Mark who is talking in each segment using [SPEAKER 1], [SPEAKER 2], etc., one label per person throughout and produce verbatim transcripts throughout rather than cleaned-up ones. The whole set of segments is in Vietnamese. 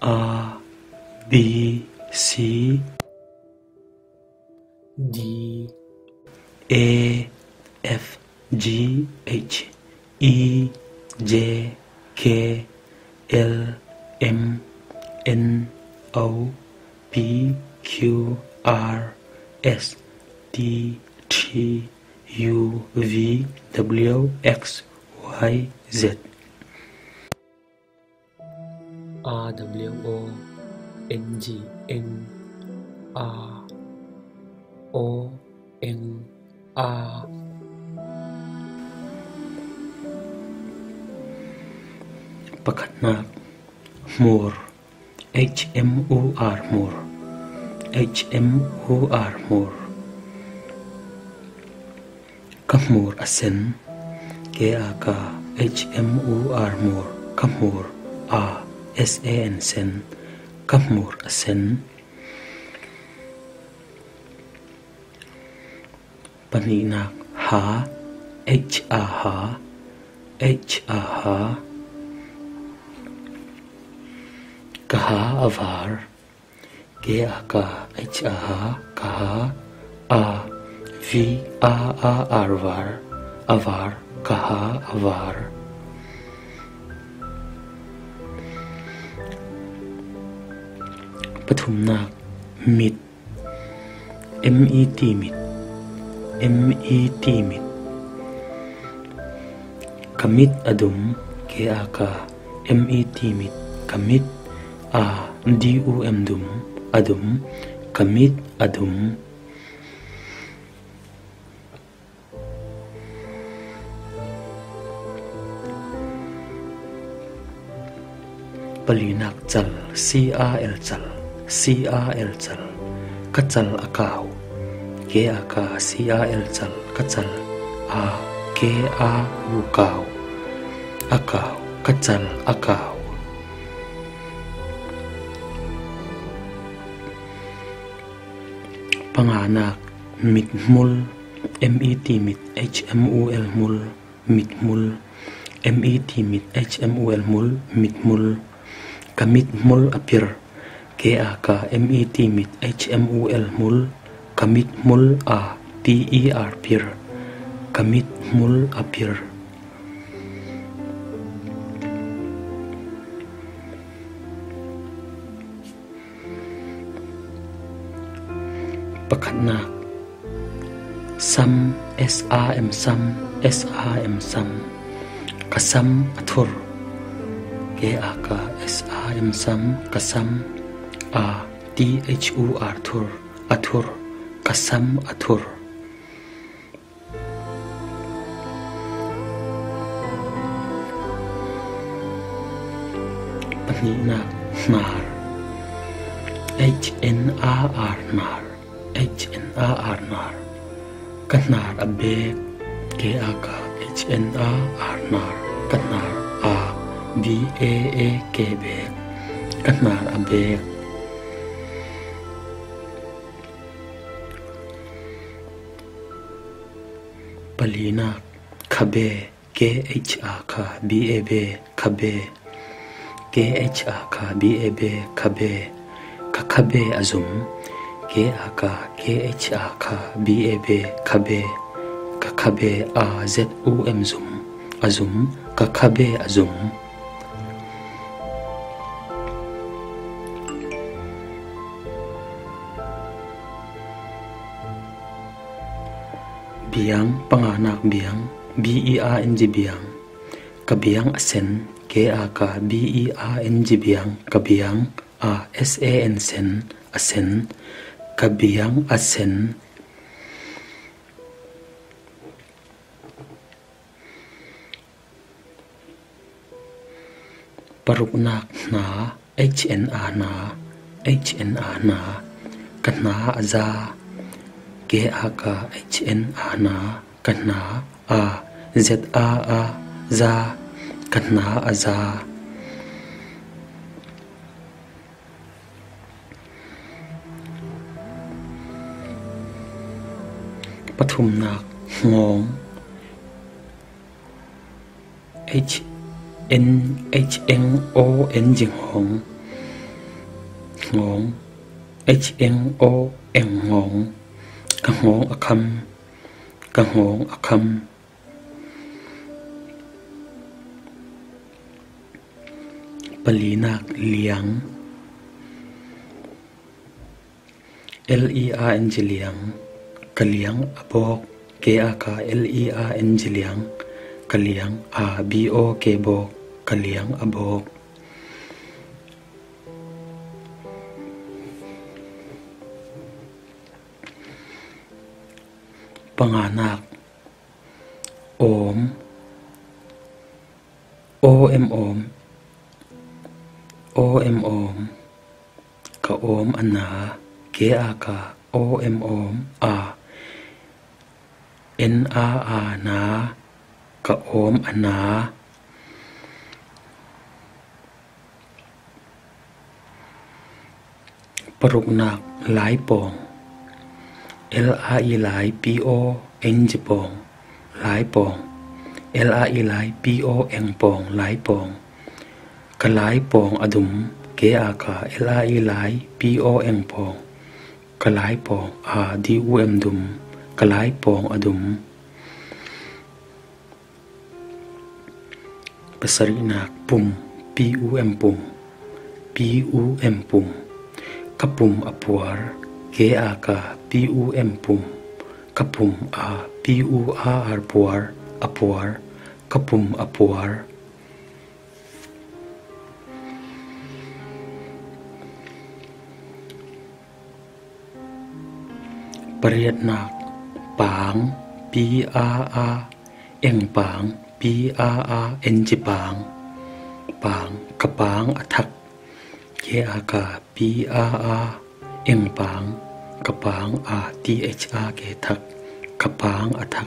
[SPEAKER 1] A B C
[SPEAKER 2] D
[SPEAKER 1] A F G H E J K L M N O P Q R S T T U V W X Y Z.
[SPEAKER 2] R W O N G N R O N R
[SPEAKER 1] Pakatnak Moor H M O R Moor H M O R Moor Kamur Asen K A K H M O R Moor Kamur A S A N Sen Kamur Asen Paninak Ha H A Ha H A Ha Kaha Avar K A K H A Ha Kaha A V A A R Var Avar Kaha Avar Pathumnak Mit M E T Mit M E T Mit Kamit Adum K A K M E T Mit Kamit A D U M Dum Adum Kamit Adum Palinak Chal C A L Chal C A L Chal Kachal Akaw K A K C A L Chal Kachal A K A U Kaw Akaw Kachal Akaw Panganak Mitmul M E T Mit H M U L Mul Mitmul M E T Mit H M U L Mul Mitmul Kamit Mul Apir K A K M E T Mit H M U L Mul Kamit Mul A P E R Pir Kamit Mul Apir Pakatnak Sam S A M Sam S A M Sam Kasam Athur K A K S A M Sam Kasam A T H U R Thur Athur Kasam Athur Paninak Nar H N A R Nar H N A R Nar Kanar Abek K A K H N A R Nar Kanar A B A A K Bek Kanar Abek Palinak Kabe K H A K B A B Kabe K H A K B A B Kabe Kakabe Azum K A K K H A K B A B Kabe Kakabe A Z U M Zum Azum Kakabe Azum Biang Panganak Biang B E A N G Biang Kabiang Asen K A K B E A N G Biang Kabiang A S A N Sen Asen Kabiang Asen Paruknak Na H N A Na H N A Na Kana Aza K A K H N A Na Kana A Z A A Za Kana Aza Pathumnak Ngong H N H N O N Jing Hong ngong h n o n ngong ka ngong akham ka ngong akham palinak liang l e a n g liang kaliang abok k a k l e a n g liang kaliang a b o k bok kaliang abok panganak om o m om o m om ka om ana k a k o m om a n a a na ka om ana paruk nak lai pong l a i lai p o n g pong lai pong l a i lai p o n pong lai pong ka lai pong adum k a k l a i lai p o n pong ka lai pong a d u m dum ka lai pong adum pasari nak pum p u m pum p u m pum kapum apuar k a k p u m pum kapum a p u a r puar apuar kapum apuar pariat nak pang p a a eng pang p a a n g pang pang kapang athak k a k p a a eng pang kapang a t h a ke thak kapang athak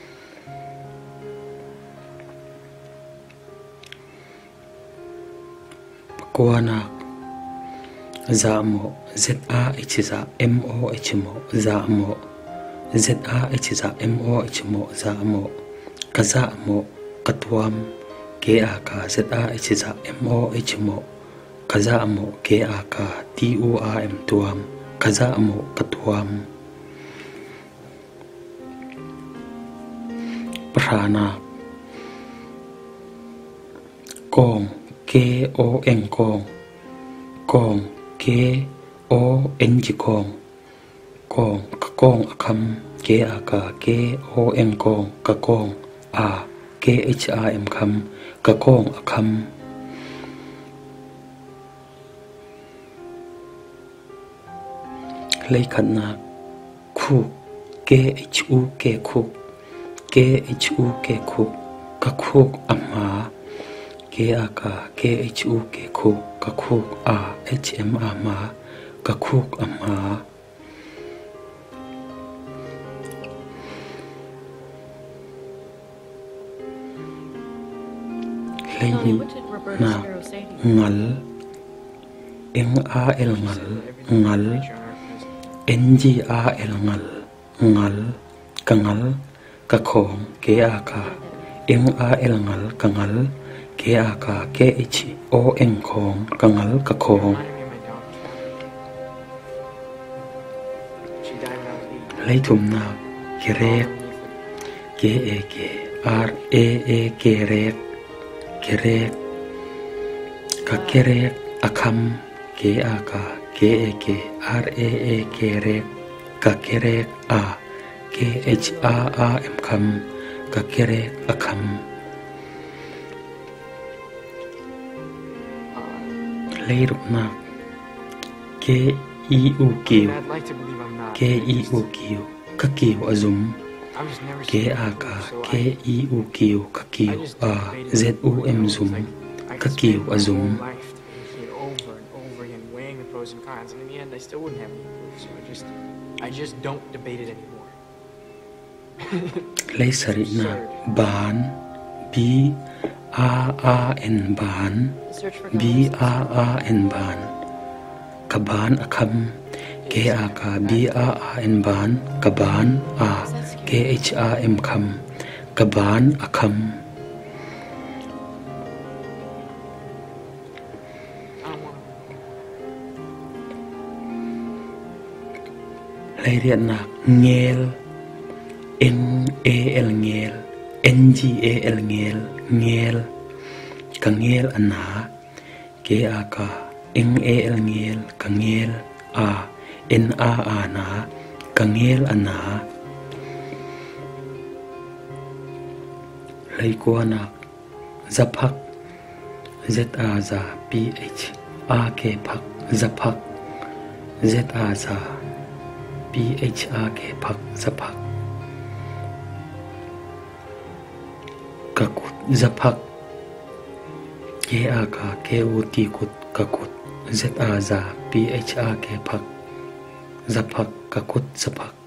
[SPEAKER 1] pakwanak zamo z a h za m o h mo zamo z a h za m o h mo zamo kazamo katwam k a k z a h za m o h mo kazamo k a k t u a m tuam kazamo katwam prana kong k o n kong kong k o n g kong kong ka kong akham k a k k o n kong ka kong a k h a m kham ka kong akham lấy khẩn nạc khu k h u k khu k h u k khu ka khu amma k a k k h u k khu ka khu a h m amma ka khu amma lấy nạc ngal n a l ngal ngal n g a l ngal ngal ka ngal ka khong k a k n a l ngal ka ngal k a k k h o n khong ka ngal ka khong lấy thum na ke rek k a k r a a k rek ke rek ka ke rek akham k a k k a k r a a k rek ka ke rek a k h a a m kham ka ke rek akham lấy rục nạc k i u kiều k i u kiều ka kiều azum k a k k i u kiều ka kiều a z u m zum ka kiều azum
[SPEAKER 3] and cons, and in the end, I still wouldn't have any proof. So I just, I just don't debate it anymore.
[SPEAKER 1] lấy sari na ban b a a n ban b a a n ban kaban akham k a k b a a n ban kaban a k h a m kham kaban akham lấy riêng nạc nghel N A L nghel N G A L nghel nghel ka nghel ana ke a ka N A L nghel ka nghel a N A A na ka nghel ana lấy qua nạc zaphak Z A za P H A K phak zaphak Z A za P H A K phak zaphak kakut zaphak K A K K U T kut kakut Z A za P H A K phak zaphak kakut zaphak